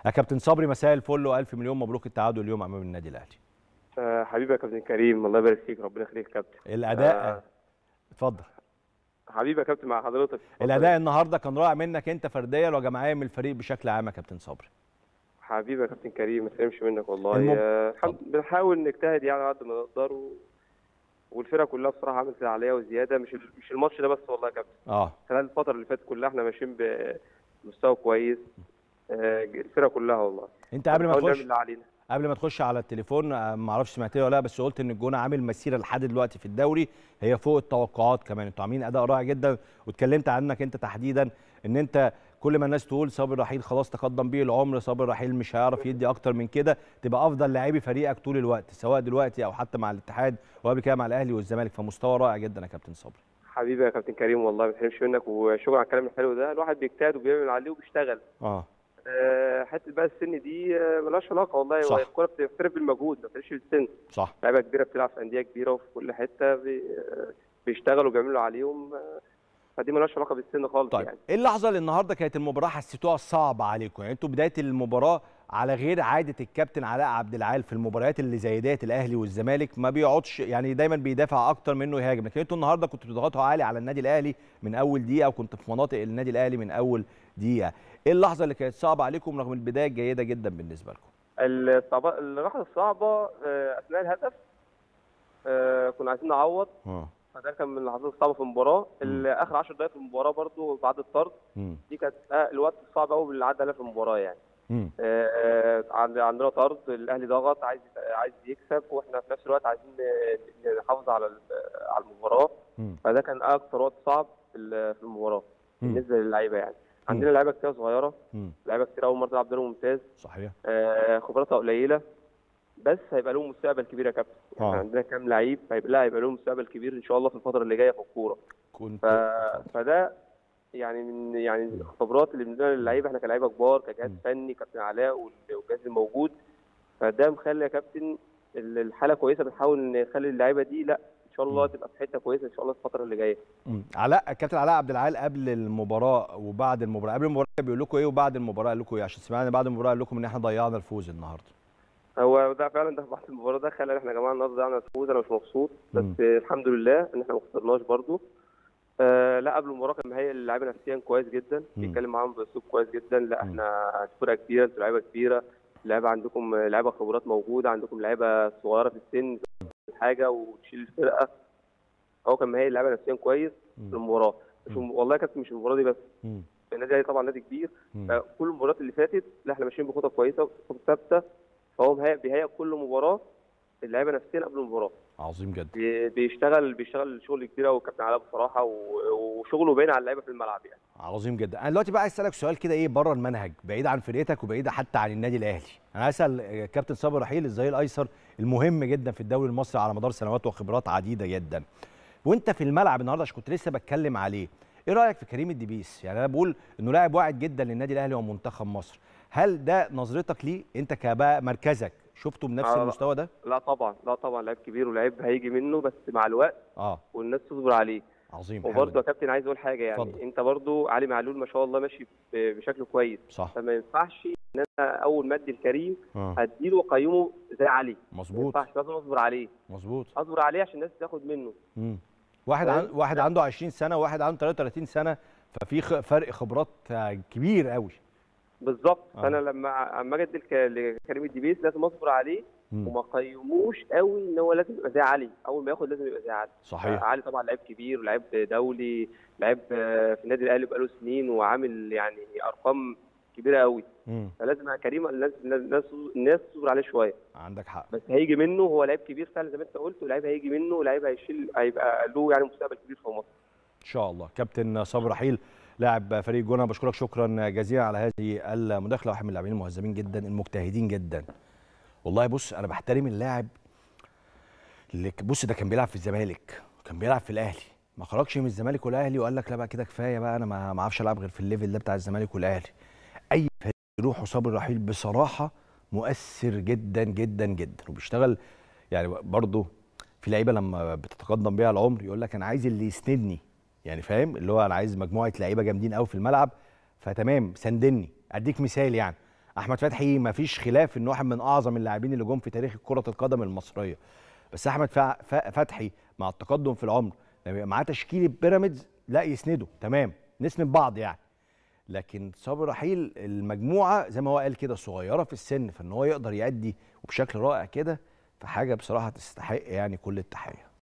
يا كابتن صبري مساء الفل والف مليون مبروك التعادل اليوم امام النادي الاهلي. حبيبي يا كابتن كريم، الله يبارك فيك، ربنا يخليك يا كابتن. الاداء اتفضل. حبيبي يا كابتن مع حضرتك. الاداء النهارده كان رائع منك انت فرديا وجماعيا من الفريق بشكل عام يا كابتن صبري. حبيبي يا كابتن كريم، ما تحرمش منك والله. بنحاول نجتهد يعني على قد ما نقدر والفرقه كلها بصراحه عملت اللي عليها وزياده، مش الماتش ده بس والله يا كابتن. خلال الفتره اللي فاتت كلها احنا ماشيين بمستوى كويس. الفرقه كلها والله. انت قبل ما تخش على التليفون ما اعرفش سمعتني ولا لا، بس قلت ان الجونه عامل مسيره لحد دلوقتي في الدوري هي فوق التوقعات كمان. انتوا عاملين اداء رائع جدا، واتكلمت عنك انت تحديدا ان انت كل ما الناس تقول صابر رحيل خلاص تقدم بيه العمر، صابر رحيل مش هيعرف يدي اكتر من كده، تبقى افضل لاعبي فريقك طول الوقت سواء دلوقتي او حتى مع الاتحاد وقبل كده مع الاهلي والزمالك، فمستوى رائع جدا يا كابتن صبري. حبيبي يا كابتن كريم والله ما تحرمش منك، وشكرا على الكلام الحلو ده. الواحد بيجتهد وبيعمل عليه وبيشتغل. حته بقى السن دي مالهاش علاقه والله. صح. الكوره بتفرق بالمجهود، ما بتفرقش بالسن. صح. لعيبه كبيره بتلعب في انديه كبيره وفي كل حته بيشتغلوا وبيعملوا عليهم، فدي مالهاش علاقه بالسن خالص. طيب. يعني ايه اللحظه اللي النهارده كانت المباراه حسيتوها صعبه عليكم؟ يعني انتوا بدايه المباراه على غير عاده الكابتن علاء عبد العال في المباريات اللي زي ديت الاهلي والزمالك ما بيقعدش، يعني دايما بيدافع اكتر منه يهاجم، لكن انتوا النهارده كنتوا بتضغطوا عالي على النادي الاهلي من اول دقيقه، وكنت في مناطق النادي الاهلي من اول دقيقه. ايه اللحظه اللي كانت صعبه عليكم رغم البدايه الجيده جدا بالنسبه لكم؟ اللحظه الصعبه اثناء الهدف كنا عايزين نعوض. فده كان من اللحظات الصعبه في المباراه. اخر 10 دقائق في المباراه برضو بعد الطرد دي كانت الوقت الصعب قوي اللي عدى علينا في المباراه يعني. عندنا طرد، الاهلي ضغط عايز يكسب، واحنا في نفس الوقت عايزين نحافظ على المباراه. فده كان اكثر وقت صعب في المباراه بالنسبه للعيبه يعني. عندنا لعيبه كتير صغيره، لعيبه كتير اول مره تلعب دوري ممتاز. صحيح. خبراتها قليله بس هيبقى لهم مستقبل كبير يا كابتن. يعني عندنا كام لعيب هيبقى لهم مستقبل كبير ان شاء الله في الفتره اللي جايه في الكوره. فده يعني من الخبرات اللي بنديها للعيبه احنا كلاعيبه كبار، كجهاز فني، كابتن علاء والجهاز الموجود. فده مخلي يا كابتن الحاله كويسه، بنحاول نخلي اللعيبه دي لا ان شاء الله تبقى في حته كويسه ان شاء الله الفتره اللي جايه. كابتن علاء عبد العال قبل المباراه وبعد المباراه، قبل المباراه بيقول لكم ايه وبعد المباراه قال لكم ايه؟ عشان سمعنا بعد المباراه قال لكم ان احنا ضيعنا الفوز النهارده. هو ده فعلا، ده بعد المباراه ده خلى احنا يا جماعه النهارده ضيعنا الفوز. انا مش مبسوط بس الحمد لله ان احنا ما خسرناش برضو. لا قبل المباراه كان مهيئ اللعيبه نفسيا كويس جدا، بيتكلم معاهم باسلوب كويس جدا. لا احنا فرقه كبيره، انتوا لعيبه كبيره، اللعيبه عندكم لعيبه خبرات موجوده، عندكم لعيبه صغيره في السن حاجه وتشيل الفرقه. هو كان مهيئ اللعيبه نفسيا كويس في المباراه. والله يا كابتن مش المباراه دي بس، النادي الاهلي طبعا نادي كبير، فكل المباريات اللي فاتت لا احنا ماشيين بخطه كويسه وخطه ثابته. فهو بيهيئ كل مباراه اللعيبه نفسيا قبل المباراه. عظيم جدا. بيشتغل شغل كبير قوي كابتن علاء بصراحه، وشغله باين على اللعيبه في الملعب يعني. عظيم جدا. انا دلوقتي بقى عايز اسالك سؤال كده ايه بره المنهج، بعيد عن فرقتك وبعيد حتى عن النادي الاهلي. انا هسال كابتن صابر رحيل الظهير الايسر المهم جدا في الدوري المصري على مدار سنوات وخبرات عديده جدا، وانت في الملعب النهارده عشان كنت لسه بتكلم عليه، ايه رايك في كريم الدبيس؟ يعني انا بقول انه لاعب واعد جدا للنادي الاهلي ومنتخب مصر، هل ده نظرتك ليه انت كبقى مركزك شفته بنفس المستوى ده؟ لا طبعا لعيب كبير ولعيب هيجي منه بس مع الوقت والناس تصبر عليه. عظيم. وبرضه يا كابتن عايز اقول حاجه يعني فضل. انت برضه علي معلول ما شاء الله ماشي بشكل كويس، صح. فما ينفعش ان انا اول ما ادي الكريم هديله واقيمه زي علي. مظبوط. ما ينفعش، لازم اصبر عليه. مظبوط. اصبر عليه عشان الناس تاخد منه. واحد عنده 20 سنه وواحد عنده 33 سنه، ففي فرق خبرات كبير قوي. بالظبط. فانا لما اجي ادي لكريم الدبيس لازم اصبر عليه وما قيموش قوي ان هو لازم يبقى زي علي. اول ما ياخد لازم يبقى زي علي. صحيح. علي طبعا لعيب كبير ولاعيب دولي، لعيب في النادي الاهلي بقاله سنين وعامل يعني ارقام كبيره قوي. فلازم كريم الناس تصبر عليه شويه. عندك حق. بس هيجي منه، هو لعيب كبير فعلا زي ما انت قلت، ولاعيب هيجي منه ولاعيب هيبقى له يعني مستقبل كبير في مصر ان شاء الله. كابتن صابر رحيل لاعب فريق الجونه، بشكرك شكرا جزيلا على هذه المداخله، واحد من اللاعبين المهذبين جدا المجتهدين جدا. والله بص انا بحترم اللاعب اللي بص ده كان بيلعب في الزمالك وكان بيلعب في الاهلي، ما خرجش من الزمالك والاهلي وقال لك لا بقى كده كفايه بقى انا ما اعرفش العب غير في الليفل ده بتاع الزمالك والاهلي. اي فريق يروح صابر رحيل بصراحه مؤثر جدا جدا جدا وبيشتغل. يعني برضه في لعيبه لما بتتقدم بيها العمر يقول لك انا عايز اللي يسندني، يعني فاهم اللي هو انا عايز مجموعه لعيبه جامدين قوي في الملعب فتمام سندني. اديك مثال، يعني احمد فتحي ما فيش خلاف انه واحد من اعظم اللاعبين اللي جم في تاريخ كره القدم المصريه، بس احمد فتحي مع التقدم في العمر لما يبقى معاه تشكيله بيراميدز لا يسنده، تمام نسند بعض يعني. لكن صبري رحيل المجموعه زي ما هو قال كده صغيره في السن، فان هو يقدر يأدي وبشكل رائع كده، فحاجه بصراحه تستحق يعني كل التحيه.